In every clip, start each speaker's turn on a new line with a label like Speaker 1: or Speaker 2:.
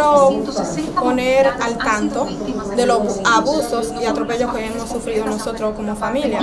Speaker 1: quiero poner al tanto de los abusos y atropellos que hemos sufrido nosotros como familia.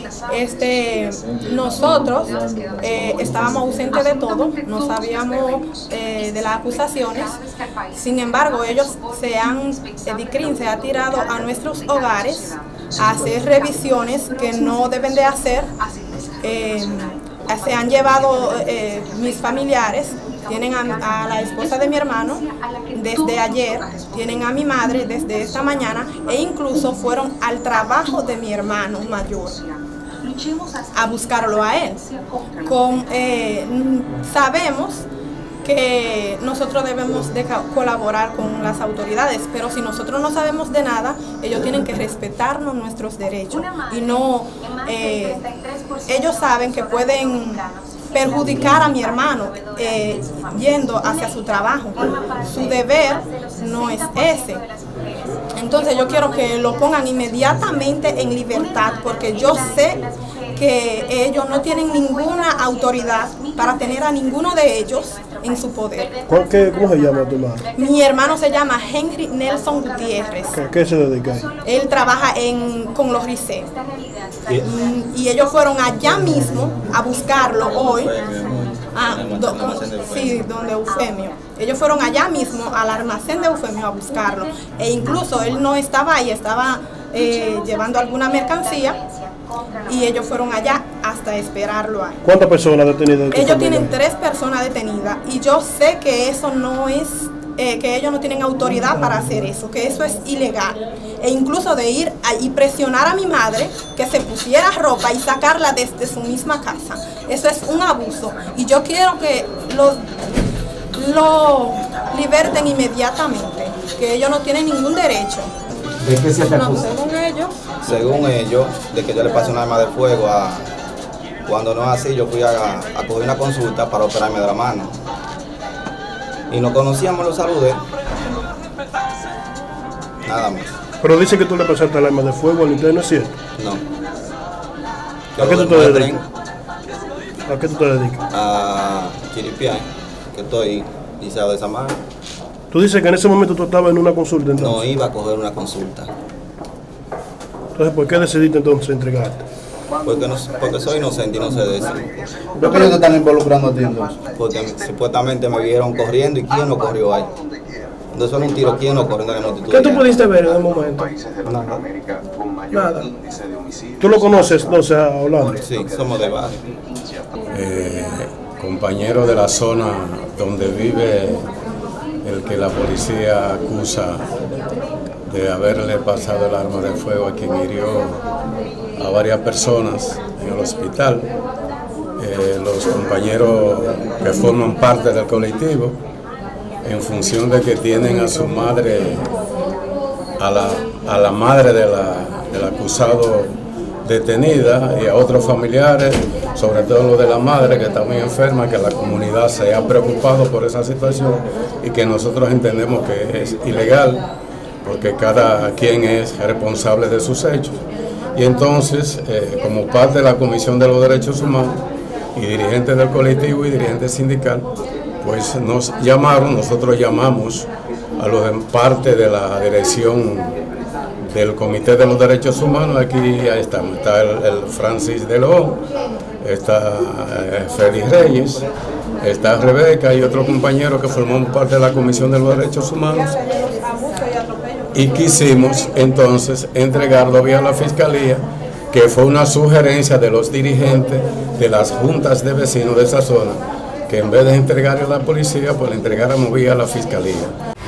Speaker 1: Nosotros estábamos ausentes de todo, no sabíamos de las acusaciones. Sin embargo, ellos DICRIN se ha tirado a nuestros hogares a hacer revisiones que no deben de hacer. Se han llevado mis familiares, tienen a la esposa de mi hermano desde ayer, tienen a mi madre desde esta mañana e incluso fueron al trabajo de mi hermano mayor a buscarlo a él. Sabemos que nosotros debemos de colaborar con las autoridades, pero si nosotros no sabemos de nada, ellos tienen que respetarnos nuestros derechos y no, ellos saben que pueden perjudicar a mi hermano yendo hacia su trabajo. Su deber no es ese. Entonces yo quiero que lo pongan inmediatamente en libertad, porque yo sé que ellos no tienen ninguna autoridad para tener a ninguno de ellos en su poder.
Speaker 2: ¿Cómo se llama tu madre?
Speaker 1: Mi hermano se llama Henry Nelson Gutiérrez.
Speaker 2: ¿Qué se dedica?
Speaker 1: Él trabaja con los RICE. Y ellos fueron allá mismo a buscarlo hoy. Donde Eufemio. Ellos fueron allá mismo al almacén de Eufemio a buscarlo. E incluso él no estaba ahí, estaba llevando alguna mercancía. Y ellos fueron allá hasta esperarlo ahí.
Speaker 2: ¿Cuántas personas detenidas?
Speaker 1: Ellos tienen 3 personas detenidas y yo sé que eso no es, que ellos no tienen autoridad para hacer eso, que eso es ilegal. E incluso de ir y presionar a mi madre que se pusiera ropa y sacarla desde su misma casa. Eso es un abuso y yo quiero que lo liberten inmediatamente, que ellos no tienen ningún derecho.
Speaker 3: ¿De qué se te acusa?
Speaker 1: No,
Speaker 4: según ellos, de que yo le pasé un arma de fuego cuando no es así, yo fui a coger una consulta para operarme de la mano. Y nos conocíamos, los saludé. Nada más.
Speaker 2: Pero dice que tú le pasaste el arma de fuego al interno, ¿es cierto?
Speaker 4: No.
Speaker 2: ¿A qué tú te dedicas? ¿A qué tú te dedicas?
Speaker 4: A Chiripián, que estoy liceo de Samar.
Speaker 2: Tú dices que en ese momento tú estabas en una consulta, entonces.
Speaker 4: No iba a coger una consulta.
Speaker 2: Entonces, ¿por qué decidiste entonces entregarte?
Speaker 4: Porque soy inocente y no sé de eso.
Speaker 3: ¿Por qué no te están involucrando a ti entonces?
Speaker 4: Porque supuestamente me vieron corriendo y ¿quién no corrió ahí? Entonces era un tiro, ¿quién no corrió en la multitud?
Speaker 2: ¿Qué tú pudiste ver en el momento? Nada. ¿Tú lo conoces, no sea Orlando?
Speaker 4: Sí, somos de barrio.
Speaker 5: Compañero de la zona donde vive el que la policía acusa de haberle pasado el arma de fuego a quien hirió a varias personas en el hospital. Los compañeros que forman parte del colectivo, en función de que tienen a su madre, a la madre del acusado detenida y a otros familiares, sobre todo lo de la madre que está muy enferma, que la comunidad se ha preocupado por esa situación y que nosotros entendemos que es ilegal porque cada quien es responsable de sus hechos. Y entonces, como parte de la Comisión de los Derechos Humanos y dirigentes del colectivo y dirigentes sindical, pues nos llamaron, nosotros llamamos a los de parte de la dirección del Comité de los Derechos Humanos. Aquí estamos, está el Francis de León, está Félix Reyes, está Rebeca y otro compañero que formamos parte de la Comisión de los Derechos Humanos. Y quisimos entonces entregarlo vía la Fiscalía, que fue una sugerencia de los dirigentes de las juntas de vecinos de esa zona, que en vez de entregarle a la policía, pues le entregáramos vía la Fiscalía.